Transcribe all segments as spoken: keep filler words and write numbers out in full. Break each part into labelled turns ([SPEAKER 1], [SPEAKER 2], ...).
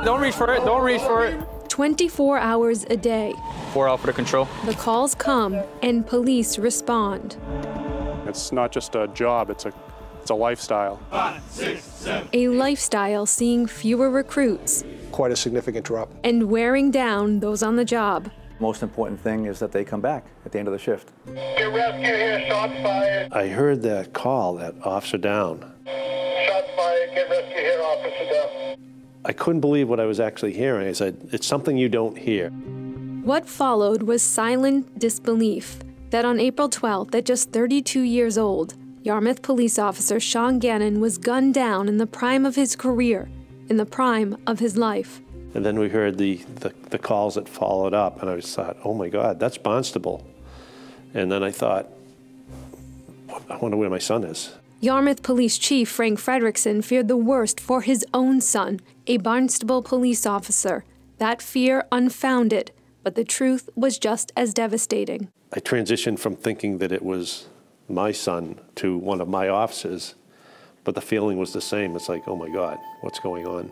[SPEAKER 1] Don't reach for it. Don't reach for it.
[SPEAKER 2] twenty-four hours a day.
[SPEAKER 1] Four out for the control.
[SPEAKER 2] The calls come and police respond.
[SPEAKER 3] It's not just a job, it's a, it's a lifestyle.
[SPEAKER 4] Five, six, seven.
[SPEAKER 2] A lifestyle seeing fewer recruits.
[SPEAKER 5] Quite a significant drop.
[SPEAKER 2] And wearing down those on the job.
[SPEAKER 6] Most important thing is that they come back at the end of the shift.
[SPEAKER 7] Get rescue here, shots fired.
[SPEAKER 8] I heard that call, that officer down.
[SPEAKER 7] Shots fired, get rescue here, officer down.
[SPEAKER 8] I couldn't believe what I was actually hearing. I said, it's something you don't hear.
[SPEAKER 2] What followed was silent disbelief that on April twelfth, at just thirty-two years old, Yarmouth police officer Sean Gannon was gunned down in the prime of his career, in the prime of his life.
[SPEAKER 8] And then we heard the, the, the calls that followed up, and I just thought, oh my God, that's Barnstable. And then I thought, I wonder where my son is.
[SPEAKER 2] Yarmouth Police Chief Frank Frederickson feared the worst for his own son, a Barnstable police officer. That fear unfounded, but the truth was just as devastating.
[SPEAKER 8] I transitioned from thinking that it was my son to one of my officers, but the feeling was the same. It's like, oh my God, what's going on?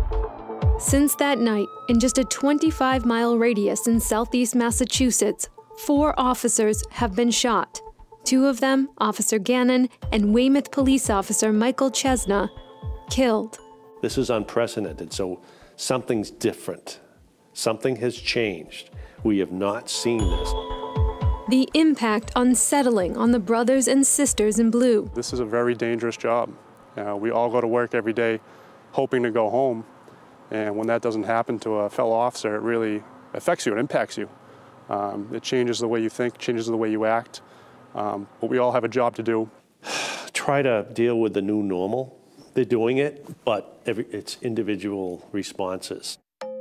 [SPEAKER 2] Since that night, in just a twenty-five mile radius in southeast Massachusetts, four officers have been shot. Two of them, Officer Gannon and Weymouth police officer Michael Chesna, killed.
[SPEAKER 8] This is unprecedented, so something's different. Something has changed. We have not seen this.
[SPEAKER 2] The impact unsettling on the brothers and sisters in blue.
[SPEAKER 3] This is a very dangerous job. Uh, we all go to work every day hoping to go home. And when that doesn't happen to a fellow officer, it really affects you, it impacts you. Um, it changes the way you think, changes the way you act. Um, but we all have a job to do.
[SPEAKER 8] Try to deal with the new normal. They're doing it, but every, it's individual responses.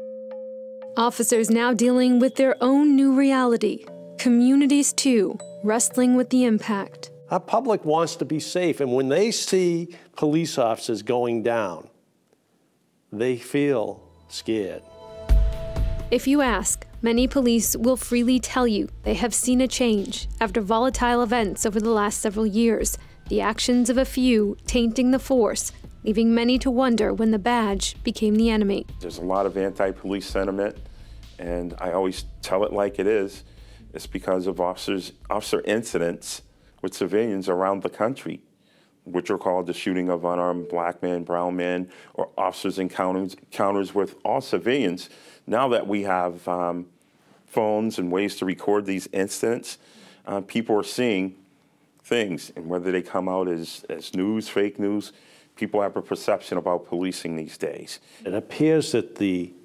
[SPEAKER 2] Officers now dealing with their own new reality. Communities, too, wrestling with the impact.
[SPEAKER 8] Our public wants to be safe, and when they see police officers going down, they feel scared.
[SPEAKER 2] If you ask, many police will freely tell you they have seen a change after volatile events over the last several years, the actions of a few tainting the force, leaving many to wonder when the badge became the enemy.
[SPEAKER 9] There's a lot of anti-police sentiment, and I always tell it like it is. It's because of officers, officer incidents with civilians around the country, which are called the shooting of unarmed black men, brown men, or officers' encounters, encounters with all civilians. Now that we have um, phones and ways to record these incidents, uh, people are seeing things, and whether they come out as, as news, fake news, people have a perception about policing these days.
[SPEAKER 8] It appears that the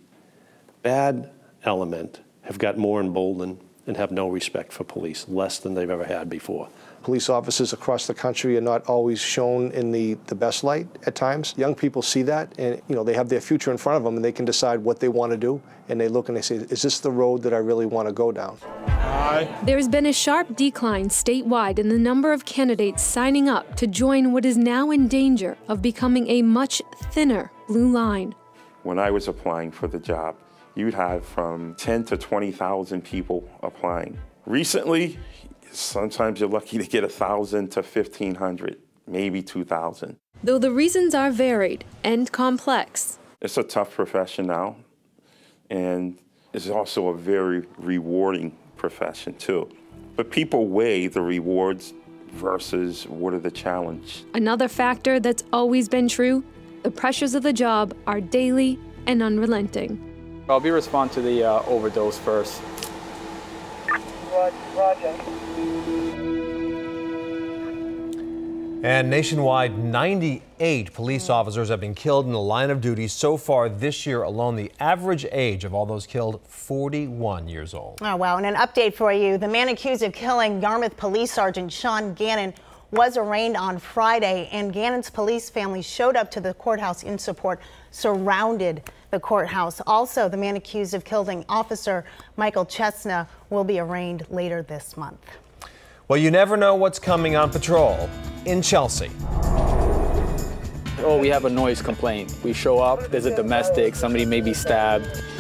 [SPEAKER 8] bad element have got more emboldened and have no respect for police, less than they've ever had before.
[SPEAKER 5] Police officers across the country are not always shown in the, the best light at times. Young people see that, and you know, they have their future in front of them, and they can decide what they want to do, and they look and they say, is this the road that I really want to go down?
[SPEAKER 3] Aye.
[SPEAKER 2] There's been a sharp decline statewide in the number of candidates signing up to join what is now in danger of becoming a much thinner blue line.
[SPEAKER 9] When I was applying for the job, you'd have from ten to twenty thousand people applying. Recently, sometimes you're lucky to get one thousand to fifteen hundred, maybe two thousand.
[SPEAKER 2] Though the reasons are varied and complex.
[SPEAKER 9] It's a tough profession now, and it's also a very rewarding profession too. But people weigh the rewards versus what are the challenge.
[SPEAKER 2] Another factor that's always been true, the pressures of the job are daily and unrelenting.
[SPEAKER 1] I'll be respond to the uh, overdose first.
[SPEAKER 7] Roger.
[SPEAKER 10] And nationwide, ninety-eight police officers have been killed in the line of duty so far this year alone. The average age of all those killed, forty-one years old.
[SPEAKER 11] Oh, wow. And an update for you. The man accused of killing Yarmouth Police Sergeant Sean Gannon was arraigned on Friday, and Gannon's police family showed up to the courthouse in support, surrounded the courthouse. Also, the man accused of killing Officer Michael Chesna will be arraigned later this month.
[SPEAKER 10] Well, you never know what's coming on patrol in Chelsea.
[SPEAKER 1] Oh, we have a noise complaint. We show up, there's a domestic, somebody may be stabbed.